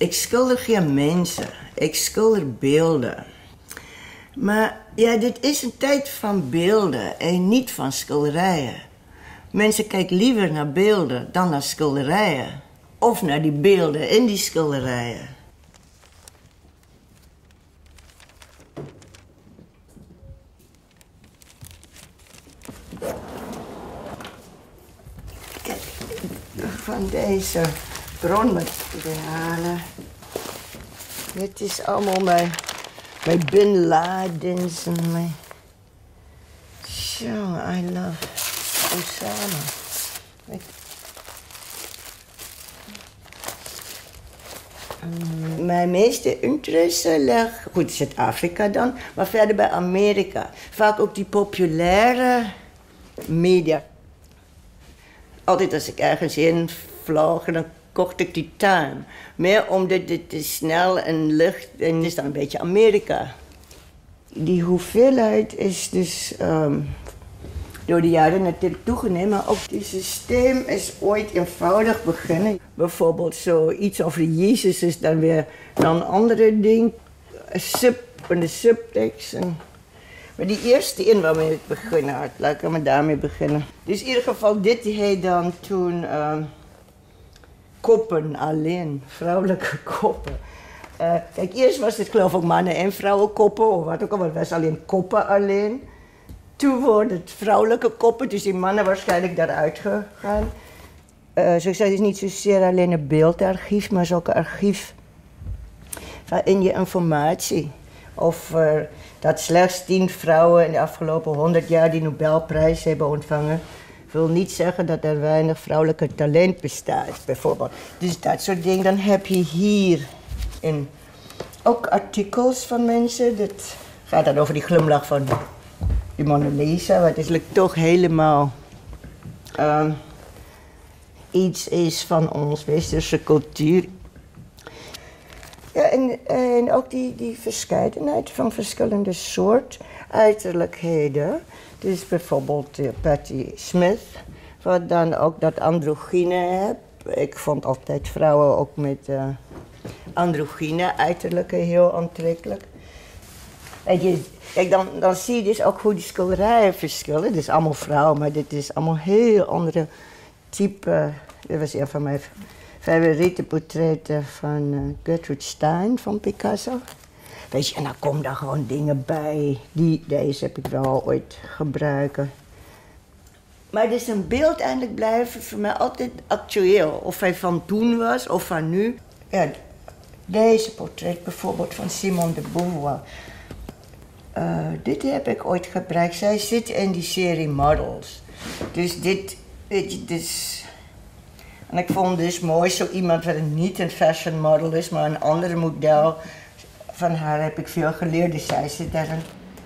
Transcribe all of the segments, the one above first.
Ik schilder geen mensen, ik schilder beelden. Maar ja, dit is een tijd van beelden en niet van schilderijen. Mensen kijken liever naar beelden dan naar schilderijen. Of naar die beelden in die schilderijen. Kijk, van deze bronmaterialen. Dit is allemaal mijn Bin Ladens en mijn... Jongen, I love Osama. Mijn meeste interesse ligt, goed, Zuid-Afrika dan, maar verder bij Amerika. Vaak ook die populaire media. Altijd als ik ergens heen vloog, dan kocht ik die tuin. Meer omdat dit is snel en licht en is dan een beetje Amerika. Die hoeveelheid is dus door de jaren natuurlijk toegenomen, maar ook het systeem is ooit eenvoudig beginnen. Bijvoorbeeld zoiets over Jezus is dan weer een andere ding. Een subtekst. Maar die eerste in waarmee ik begonnen had, laat ik maar daarmee beginnen. Dus in ieder geval, dit heet dan toen koppen alleen, vrouwelijke koppen. Kijk, eerst was het geloof ik mannen- en vrouwenkoppen, of wat ook al, het was alleen koppen alleen. Toen worden het vrouwelijke koppen, dus die mannen waarschijnlijk daaruit gegaan. Zoals ik zei, het is niet zozeer alleen een beeldarchief, maar het is ook een archief waarin je informatie over dat slechts 10 vrouwen in de afgelopen 100 jaar die Nobelprijs hebben ontvangen, wil niet zeggen dat er weinig vrouwelijke talent bestaat, bijvoorbeeld. Dus dat soort dingen. Dan heb je hier ook artikels van mensen. Dit gaat dan over die glimlach van die Mona Lisa, wat is toch helemaal iets is van ons westerse cultuur. Ja, en ook die verscheidenheid van verschillende soort uiterlijkheden. Dus bijvoorbeeld Patti Smith, wat dan ook dat androgyne hebt. Ik vond altijd vrouwen ook met androgyne uiterlijke heel aantrekkelijk. Kijk, dan zie je dus ook hoe die schilderijen verschillen. Het is allemaal vrouwen, maar dit is allemaal heel andere type. Dit was een van mijn favoriete portretten van Gertrude Stein van Picasso. Weet je, en dan komen daar gewoon dingen bij. Deze heb ik wel ooit gebruiken. Maar dus een beeld eigenlijk blijven voor mij altijd actueel. Of hij van toen was of van nu. Ja, deze portret bijvoorbeeld van Simone de Beauvoir. Dit heb ik ooit gebruikt. Zij zit in die serie Models. Dus dit, weet je, dus... En ik vond dus mooi, zo iemand wat niet een fashion model is, maar een ander model. Van haar heb ik veel geleerd, dus zij zit daarin.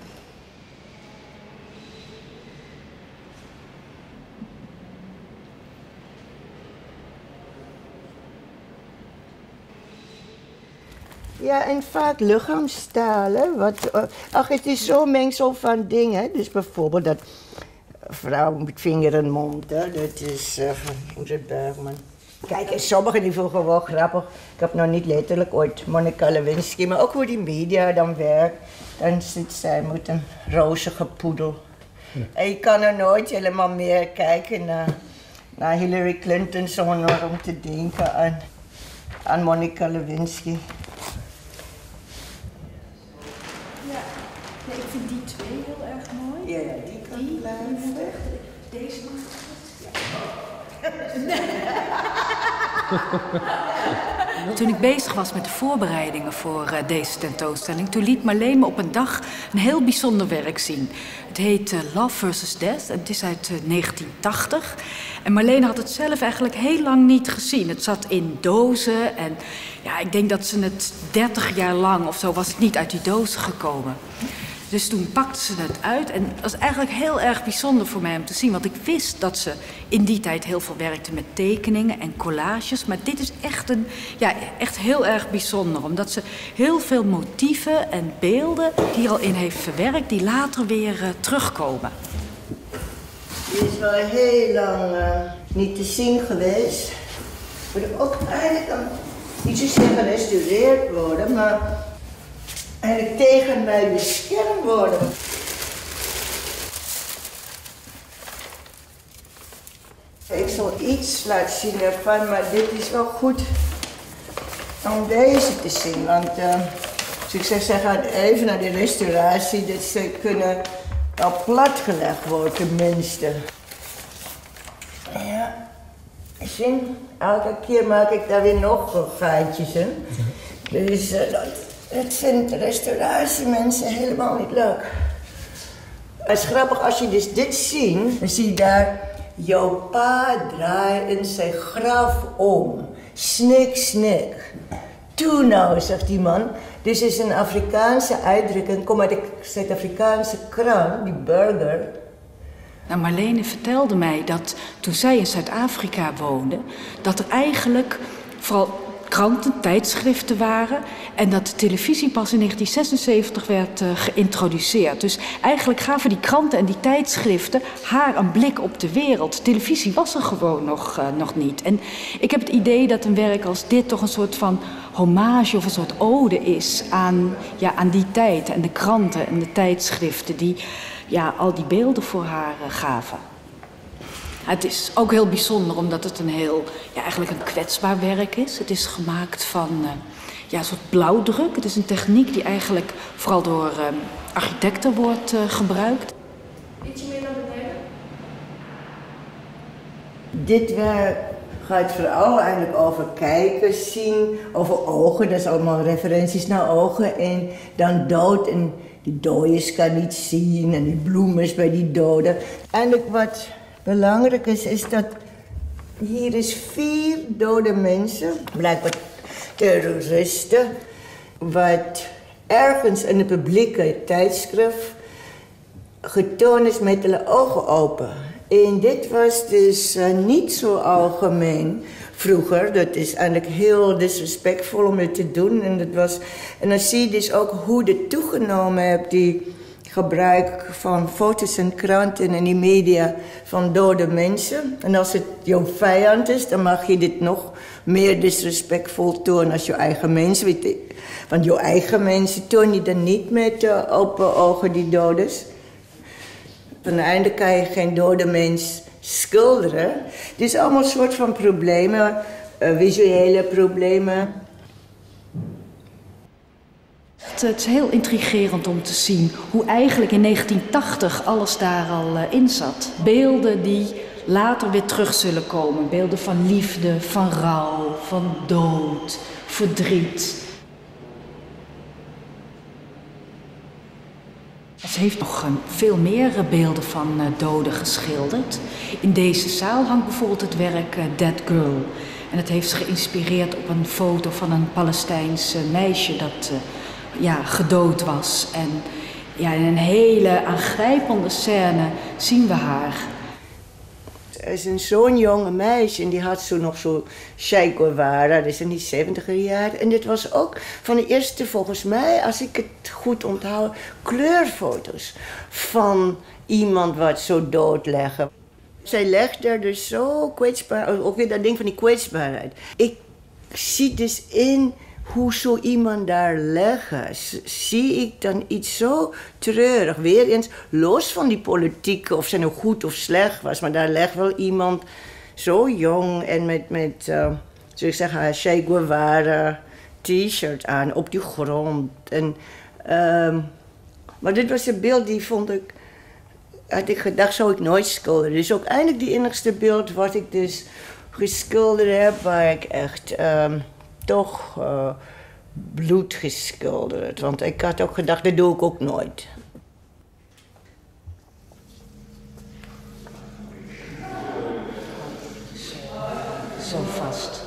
Ja, en vaak lichaamstalen. Het is zo'n mengsel van dingen. Dus bijvoorbeeld dat vrouw met vinger en mond, hè. Dat is van Ingrid Bergman. Kijk, en sommigen die vonden wel grappig. Ik heb nog niet letterlijk ooit Monica Lewinsky, maar ook hoe die media dan werkt. Dan zit zij met een rozige poedel. Ja. En je kan er nooit helemaal meer kijken naar Hillary Clinton zonder om te denken aan Monica Lewinsky. Ja, nee, ik vind die twee heel erg mooi. Ja, die kan blijven. Deze mag Toen ik bezig was met de voorbereidingen voor deze tentoonstelling, toen liet Marleen me op een dag een heel bijzonder werk zien. Het heet Love vs. Death en het is uit 1980. En Marleen had het zelf eigenlijk heel lang niet gezien. Het zat in dozen en ja, ik denk dat ze het 30 jaar lang of zo was het niet uit die dozen gekomen. Dus toen pakte ze het uit en dat was eigenlijk heel erg bijzonder voor mij om te zien. Want ik wist dat ze in die tijd heel veel werkte met tekeningen en collages. Maar dit is echt heel erg bijzonder. Omdat ze heel veel motieven en beelden die er al in heeft verwerkt, die later weer terugkomen. Die is wel heel lang niet te zien geweest. Maar ook eigenlijk niet zozeer gerestaureerd worden, maar eigenlijk tegen mij beschermd worden. Ik zal iets laten zien ervan, maar dit is wel goed om deze te zien. Want dus ik zeg, ze gaan even naar de restauratie, dat ze kunnen al platgelegd worden tenminste. Ja, zie, elke keer maak ik daar weer nog gaatjes in. Dus dat vindt restauratiemensen helemaal niet leuk. Het is grappig, als je dus dit ziet, dan zie je daar, jouw pa draait in zijn graf om. Snik, snik. Doe nou, zegt die man. Dit is een Afrikaanse uitdrukking, kom uit de Zuid-Afrikaanse krant, die burger. Nou, Marlene vertelde mij dat toen zij in Zuid-Afrika woonde, dat er eigenlijk vooral kranten, tijdschriften waren en dat de televisie pas in 1976 werd geïntroduceerd. Dus eigenlijk gaven die kranten en die tijdschriften haar een blik op de wereld. Televisie was er gewoon nog niet. En ik heb het idee dat een werk als dit toch een soort van hommage of een soort ode is aan die tijd en de kranten en de tijdschriften die al die beelden voor haar gaven. Het is ook heel bijzonder omdat het eigenlijk een kwetsbaar werk is. Het is gemaakt van een soort blauwdruk. Het is een techniek die eigenlijk vooral door architecten wordt gebruikt. Ietsje meer naar beneden. Dit werk gaat vooral eigenlijk over kijken, zien, over ogen. Dat is allemaal referenties naar ogen. En dan dood en die dooies kan niet zien en die bloemen bij die doden. Eigenlijk wat belangrijk is dat hier is 4 dode mensen, blijkbaar terroristen, wat ergens in een publieke tijdschrift getoond is met de ogen open. En dit was dus niet zo algemeen vroeger. Dat is eigenlijk heel disrespectvol om het te doen. En dan zie je dus ook hoe dit toegenomen heeft, die gebruik van foto's en kranten en die media van dode mensen. En als het jouw vijand is, dan mag je dit nog meer disrespectvol tonen als je eigen mensen. Want jouw eigen mensen toon je dan niet met open ogen die dood is. Van het einde kan je geen dode mens schilderen. Het is allemaal een soort van problemen, visuele problemen. Het is heel intrigerend om te zien hoe eigenlijk in 1980 alles daar al in zat. Beelden die later weer terug zullen komen. Beelden van liefde, van rouw, van dood, verdriet. Ze heeft nog veel meer beelden van doden geschilderd. In deze zaal hangt bijvoorbeeld het werk Dead Girl. En het heeft geïnspireerd op een foto van een Palestijns meisje dat gedood was. En in een hele aangrijpende scène zien we haar. Er is zo'n jonge meisje en die had nog zo Che Guevara, dat is in die 70er jaren. En dit was ook van de eerste, volgens mij, als ik het goed onthoud, kleurfoto's van iemand wat zo doodleggen. Zij legt er dus zo kwetsbaar, ook weer dat ding van die kwetsbaarheid. Ik zie dus in hoe zo iemand daar leggen, zie ik dan iets zo treurig. Weer eens, los van die politiek, of ze nou goed of slecht was, maar daar legt wel iemand zo jong en met zou ik zeggen, een Che Guevara t-shirt aan op die grond. En, maar dit was een beeld die had ik gedacht, zou ik nooit schilderen. Dus ook eindelijk die enigste beeld wat ik dus geschilderd heb, waar ik echt toch bloed geschilderd. Want ik had ook gedacht, dat doe ik ook nooit. Zo vast.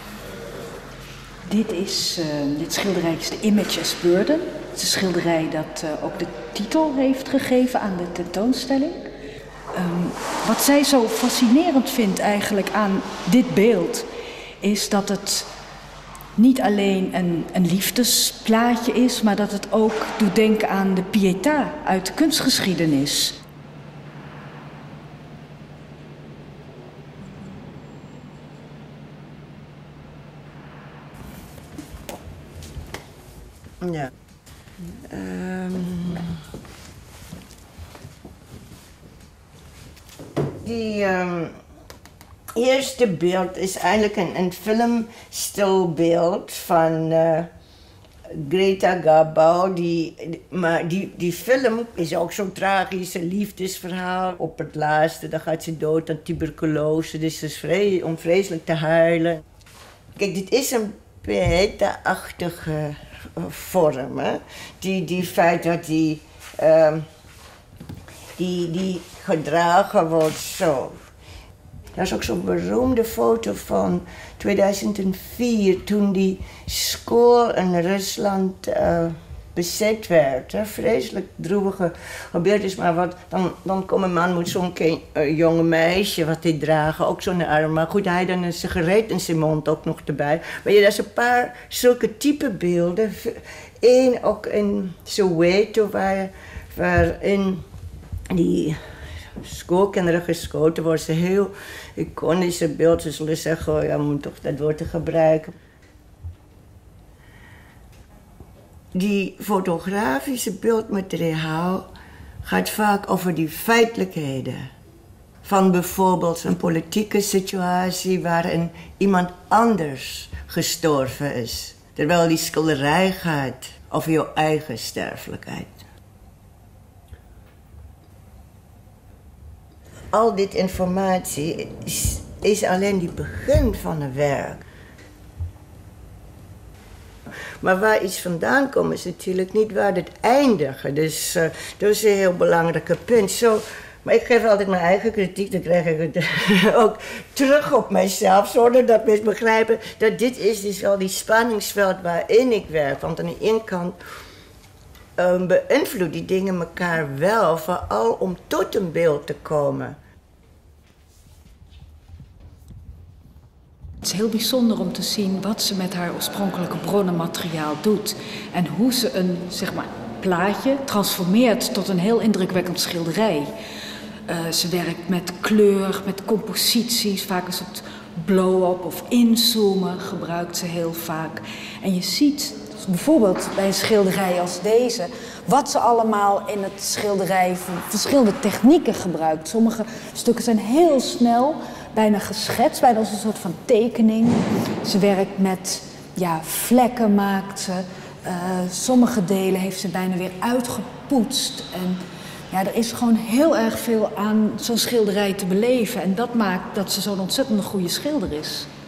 Dit schilderij is The Image as Burden. Het is een schilderij dat ook de titel heeft gegeven aan de tentoonstelling. Wat zij zo fascinerend vindt eigenlijk aan dit beeld is dat het niet alleen een liefdesplaatje is, maar dat het ook doet denken aan de Pietà uit de kunstgeschiedenis. Ja. Die eerste beeld is eigenlijk een filmstilbeeld van Greta Garbo. Maar die film is ook zo'n tragisch liefdesverhaal. Op het laatste, dan gaat ze dood aan tuberculose. Dus het is om vreselijk te huilen. Kijk, dit is een poëtenachtige vorm. Hè? Die feit dat die gedragen wordt zo. Er is ook zo'n beroemde foto van 2004, toen die school in Rusland bezet werd. Vreselijk droevige gebeurtenis, maar dan komt een man met zo'n jonge meisje wat hij dragen, ook zo'n arm. Maar goed, hij dan een sigaret in zijn mond ook nog erbij. Maar er zijn een paar zulke type beelden. Eén ook in Soweto, waarin die schoolkinderen geschoten worden. Ze heel iconische beeld. Ze zullen zeggen, oh ja, we moeten toch dat woord te gebruiken. Die fotografische beeldmateriaal gaat vaak over die feitelijkheden. Van bijvoorbeeld een politieke situatie waarin iemand anders gestorven is. Terwijl die schilderij gaat over jouw eigen sterfelijkheid. Al dit informatie is alleen het begin van een werk. Maar waar iets vandaan komt is natuurlijk niet waar het eindigt. Dus dat is een heel belangrijk punt. Maar ik geef altijd mijn eigen kritiek, dan krijg ik het ook terug op mijzelf. Zonder dat mensen begrijpen dat dit is dus wel die spanningsveld waarin ik werk. Want aan de ene kant beïnvloeden die dingen elkaar wel, vooral om tot een beeld te komen. Het is heel bijzonder om te zien wat ze met haar oorspronkelijke bronnenmateriaal doet. En hoe ze een plaatje transformeert tot een heel indrukwekkend schilderij. Ze werkt met kleur, met composities. Vaak is het blow-up of inzoomen gebruikt ze heel vaak. En je ziet bijvoorbeeld bij een schilderij als deze wat ze allemaal in het schilderij voor verschillende technieken gebruikt. Sommige stukken zijn heel snel, bijna geschetst, bijna als een soort van tekening. Ze werkt met vlekken, maakt ze. Sommige delen heeft ze bijna weer uitgepoetst. En er is gewoon heel erg veel aan zo'n schilderij te beleven. En dat maakt dat ze zo'n ontzettend goede schilder is.